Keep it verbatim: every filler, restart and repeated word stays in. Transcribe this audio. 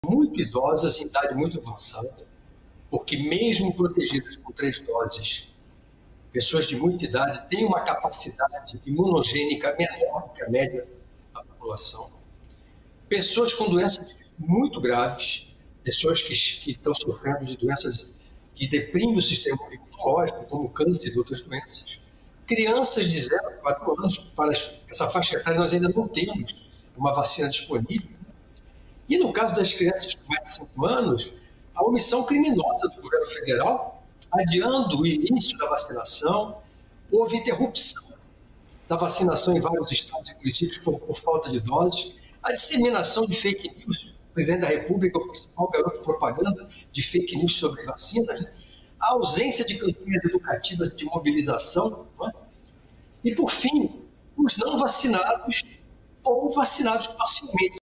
muito idosas em idade muito avançada, porque mesmo protegidas com três doses, pessoas de muita idade têm uma capacidade imunogênica menor que a média da população. Pessoas com doenças muito graves, pessoas que, que estão sofrendo de doenças que deprimem o sistema imunológico, como câncer e outras doenças. Crianças de zero a quatro anos, para essa faixa etária nós ainda não temos uma vacina disponível. E no caso das crianças com mais de cinco anos, a omissão criminosa do governo federal, adiando o início da vacinação, houve interrupção da vacinação em vários estados e municípios por, por falta de doses, a disseminação de fake news, o presidente da República, o principal garoto de propaganda de fake news sobre vacinas, né? A ausência de campanhas educativas de mobilização, né? E, por fim, os não vacinados ou vacinados parcialmente.